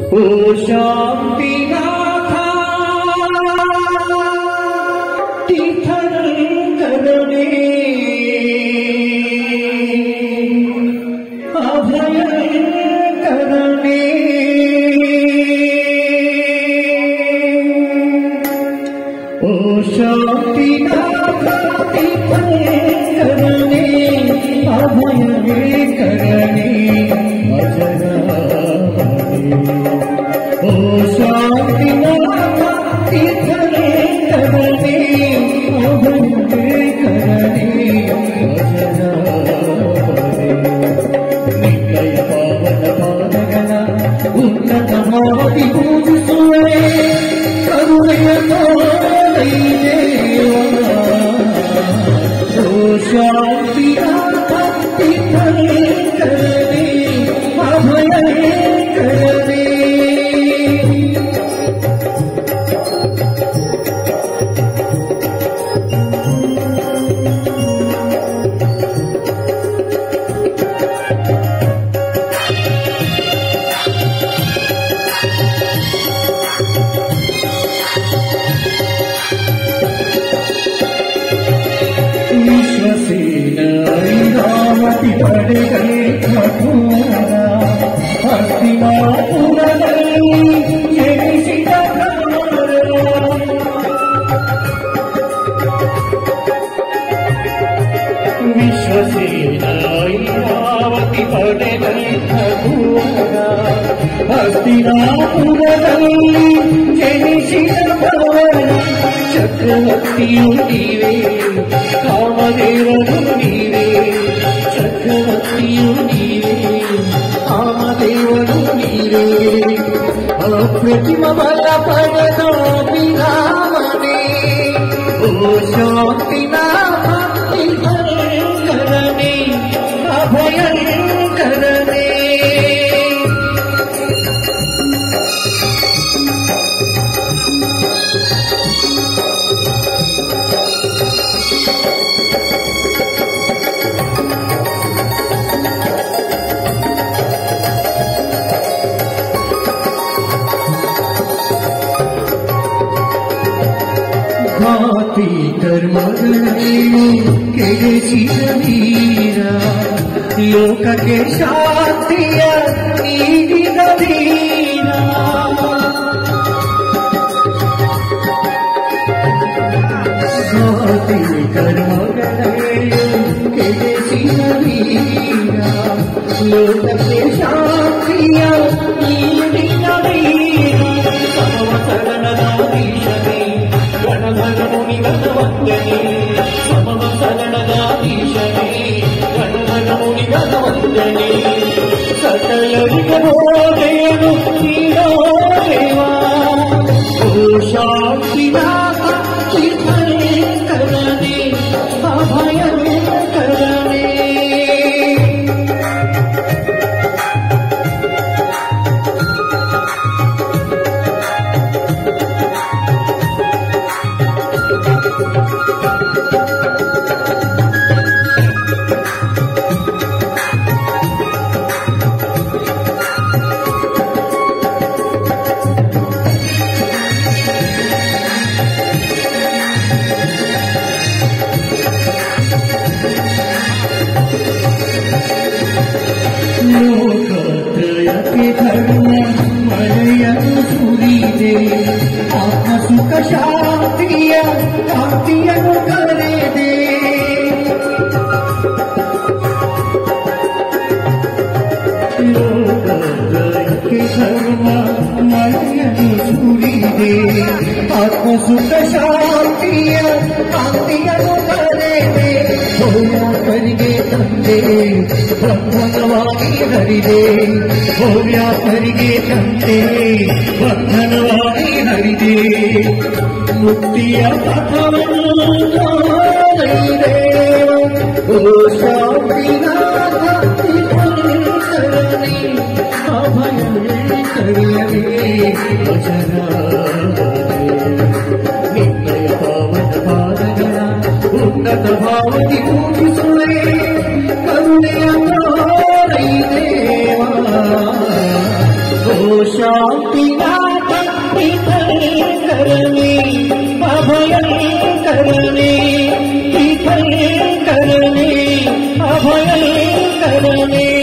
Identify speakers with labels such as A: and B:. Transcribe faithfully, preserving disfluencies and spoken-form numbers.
A: ओ शांतिनाथ तीर्थंकरणे अभयंकरणे ओ शांतिनाथ तीर्थंकरणे अभयंकरणे ओ शांतिनाथ तीर्थंकरणे अभयंकरणे नित्य पावन पादगण उन्नत मावति पूजिಸುವೆ ಕರುಣೆಯ ತೋರೈದೆ ओ शांतिनाथ तीर्थंकरणे अभयंकरणे ऐरावती बड़े गए मथुरा हस्तिनापुरದಲ್ಲಿ ಜನಿಸಿದ विश्वसेन ऐरावती बड़े गए मथुरा हस्तिनापुरದಲ್ಲಿ ಜನಿಸಿದ ಚಕ್ರವರ್ತಿಯು ನೀವೇ ಕಾಮದೇವನು ನೀವೇ ಚಕ್ರವರ್ತಿಯು ನೀವೇ ಕಾಮದೇವನು ನೀವೇ ಅಪ್ರತಿಮ ಬಲ ಪಡೆದ ವಿರಾಮನೇ ಓ ಶಾಂತಿನಾಥ तीर्थंकरणे अभयंकरणे घाती कर्मगणेनु ಕೆಡಿಸಿದ ವೀರ ಲೋಕಕ್ಕೆ ಶಾಂತಿಯ ನೀಡಿದ ವೀರ घाती कर्मगणेनु ಕೆಡಿಸಿದ ವೀರ ಲೋಕಕ್ಕೆ ಶಾಂತಿಯ ನೀಡಿದ ವೀರ ಸಮವಸರಣದಾಧೀಶನೇ ಗಣಧರ ಮುನಿಗಣ ವಂದನೆ ಸಮವಸರಣದಾಧೀಶನೇ ಗಣಧರ ಮುನಿಗಣ ವಂದನೆ ಸಕಲರಿಗೆ ಬೋಧೆಯನ್ನು ನೀಡೋ ದೇವಾ ಓ ಶಾಂತಿನಾಥ तीर्थंकरणे अभयंकरणे लोकत्रयಕ್ಕೆ ಧರ್ಮ ಮಳೆಯನ್ನು ಸುರಿದೆ ಆತ್ಮ ಸುಖ ಶಾಂತಿಯ ಕಾಂತಿಯನ್ನು ಕರೆದೆ ಲೋಕತ್ರಯಕ್ಕೆ ಧರ್ಮ ಮಳೆಯನ್ನು ಸುರಿದೆ ಆತ್ಮ ಸುಖ ಶಾಂತಿಯ ಕಾಂತಿಯನ್ನು ಕರೆದೆ ಭವ್ಯಾಕರಿಗೆ ತಂದೆ ಬಂಧನವಾಗಿ ಹರಿದೆ ಭವ್ಯಾಕರಿಗೆ ತಂದೆ ಬಂಧನವಾಗಿ ಹರಿದೆ ಮುಕ್ತಿಯ ಪಥವನ್ನು ತೋರಿದೆ ಓ ಶಾಂತಿನಾಥ तीर्थंकरणे अभयंकरणे वचನ ನಿತ್ಯ ಪಾವನ ಪಾದಗಳ ಉನ್ನತ ಭಾವತಿ ಪೂಜಿಸುವೆ ಕರುಣೆಯ ತೋರೈ ದೇವಾ
B: ओ शांतिनाथ विठ्ठल करणे अभय करणे विठ्ठल करणे अभय करणे